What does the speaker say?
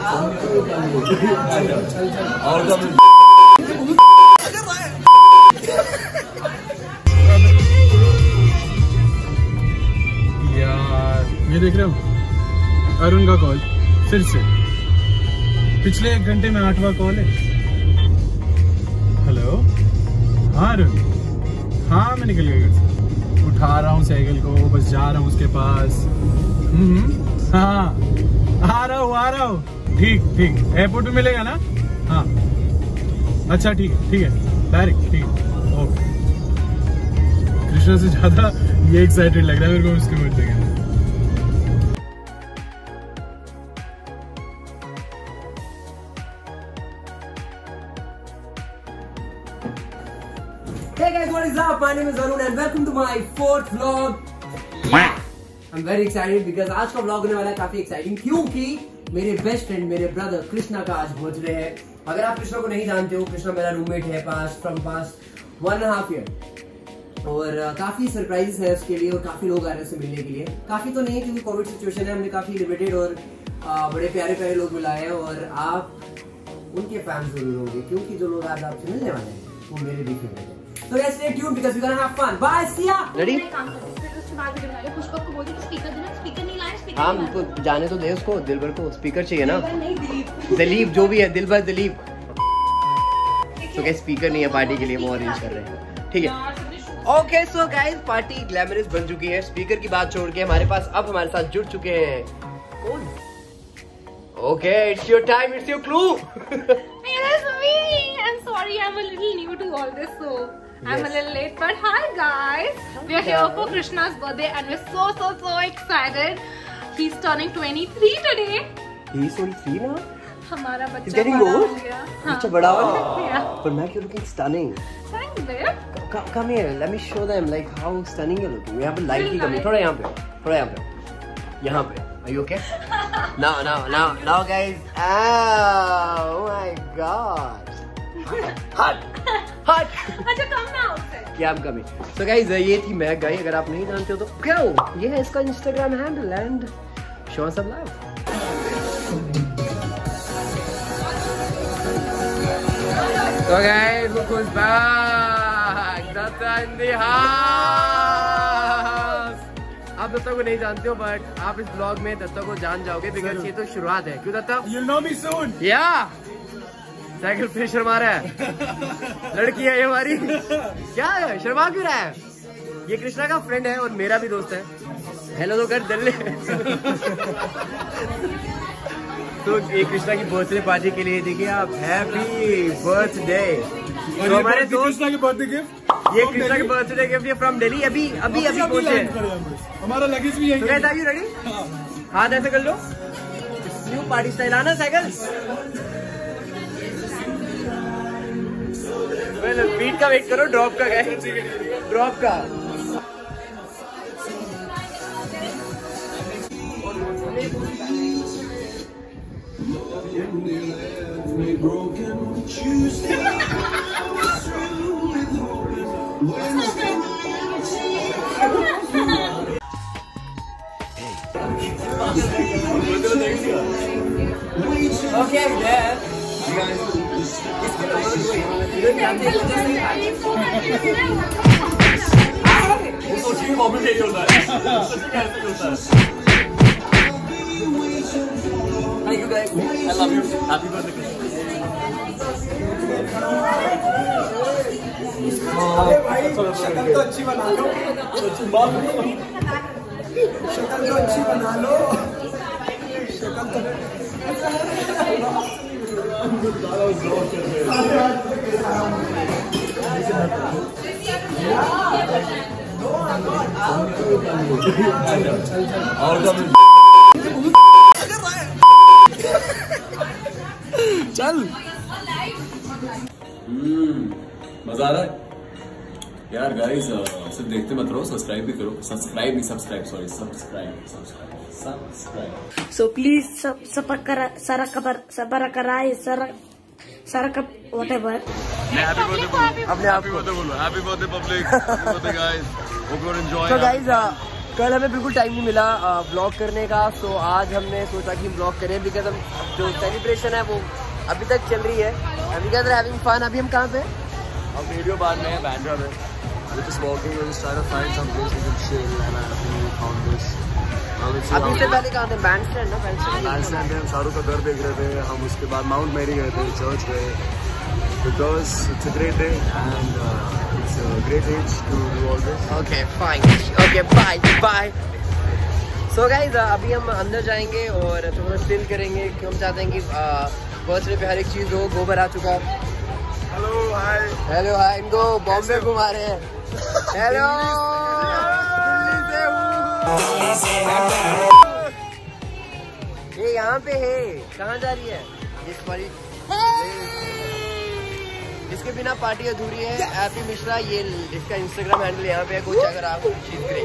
यार ये देख रहे हो अरुण का कॉल फिर से। पिछले 1 घंटे में 8वां कॉल है। हेलो, हाँ अरुण, हाँ मैं निकल गया घर से, उठा रहा हूँ साइकिल को, बस जा रहा हूँ उसके पास। हाँ आ रहा हूँ। ठीक एयरपोर्ट में मिलेगा ना? हाँ अच्छा ठीक है डायरेक्ट, ठीक है ओके। कृष्णा से ज्यादा ये एक्साइटेड लग रहा है मेरे को उसके बर्थडे के लिए। Hey guys, what is up? My name is Arun and welcome to my 4th vlog. I'm very excited because आज का vlog होने वाला है काफी exciting क्योंकि मेरे बेस्ट फ्रेंड मेरे ब्रदर कृष्णा का आज बर्थडे है। अगर आप कृष्णा को नहीं जानते हो, कृष्णा मेरा रूममेट है फ्रॉम पास्ट 1.5 ईयर और काफी सरप्राइजेस है उसके लिए और काफी लोग आ रहे हैं उससे मिलने के लिए। काफी तो नहीं है क्योंकि कोविड सिचुएशन है, हमने काफी लिमिटेड और बड़े प्यारे लोग बुलाए हैं और आप उनके फैंस जरूर होंगे क्योंकि जो लोग आज आपसे मिलने वाले हैं वो मेरे भी फेवरेट है। So guys, stay tuned because we're gonna have fun. Bye, see ya. Ready? हाँ उनको जाने तो दे, उसको दिलबर को स्पीकर चाहिए ना। दिलीप जो भी है, दिलबर दिलीप। तो क्या स्पीकर नहीं है पार्टी के लिए, वो अरेंज कर रहे हैं, ठीक है। Okay so guys, party glamorous बन चुकी है। स्पीकर की बात छोड़ के हमारे पास अब हमारे साथ जुड़ चुके हैं कौन? Okay, it's your time, it's your clue. That's me. I'm sorry, I'm a little new to all this, so I'm a little late. But hi guys, we are here for Krishna's birthday and we're so excited. He's turning 23 today. He's 23 now. हमारा बच्चा He's getting बड़ा old. हो गया। बच्चा बड़ा हो गया। But Mac, you're looking stunning. Thanks, babe. Come here, let me show them like how stunning you're looking. We have a light की कमी, थोड़ा यहाँ पे, थोड़ा यहाँ पे। Are you okay? Now guys. Oh my God. Hot. अच्छा come now. Yeah, I'm coming. So guys, ये थी मैक गाई। अगर आप नहीं जानते हो तो क्या हो, ये है इसका Instagram handle and show us some love. So guys, look who's back. Datta in the house. आप दत्ता को नहीं जानते हो बट आप इस ब्लॉग में दत्ता को जान जाओगे बिकॉज़ ये तो शुरुआत है। क्यों Datta? You'll know me soon. Yeah. Cycle पे शर्मा रहा है। लड़की है ये हमारी। क्या है, शर्मा क्यों रहा है? ये कृष्णा का फ्रेंड है और मेरा भी दोस्त है। हेलो तो कर दल्ले। तो ये कृष्णा की बर्थडे पार्टी के लिए देखिए आप, हैप्पी बर्थडे। तो हमारे दोस्त कृष्णा के बर्थडे गिफ्ट, ये कृष्णा के बर्थडे गिफ्ट ये फ्रॉम दिल्ली। अभी पहुंचे। हमारा लगेज भी यहीं है। Are you ready? हाथ ऐसे कर लो, न्यू पार्टी स्टाइल। आना साइकिल बीट का वेट करो, ड्रॉप का गए, ड्रॉप का। Okay, yeah. Thank you guys. I love you. Happy birthday. शक्ल तो अच्छी बना लो, शक्ल तो अच्छी बना लो, शक्ल तो चल। मजा आ रहा है यार। गाइस सिर्फ देखते मत रहो, सब्सक्राइब भी करो। Subscribe So please whatever. अपने आप ही बोलो happy birthday public, happy birthday guys, hope you are enjoying. So guys, कल हमें बिल्कुल टाइम नहीं मिला व्लॉग करने का, तो आज हमने सोचा कि व्लॉग करें बिकॉज हम जो सेलिब्रेशन है वो अभी तक चल रही है। अभी क्या हैविंग फन। अभी हम कहाँ पे? हम वीडियो बार में है, बैंड्रा में। We're just walking, we're just trying to find some place we can chill, and I think we found this. अभी से पहले कहाँ थे? बैंड स्टैंड ना? बैंड स्टैंड पे हम शाहरुख का घर देख रहे थे। हम उसके बाद माउंट मैरी गए थे, चर्च गए, because it's a great day and it's a great age to do all this. Okay fine, okay bye bye. So guys अभी हम अंदर जाएंगे और थोड़ा चिल करेंगे क्योंकि हम चाहते हैं कि बर्थडे पे हर एक चीज़ हो। गोबर आ चुका है। Hello hi. Hello hi. इनको बॉम्बे घुमा रहे हैं। हेलो ये यहाँ पे है। कहाँ जा रही है? इस वाली इसके बिना पार्टी अधूरी है। हैप्पी मिश्रा, ये इसका इंस्टाग्राम हैंडल यहाँ पे है, कुछ अगर आप चीज करें।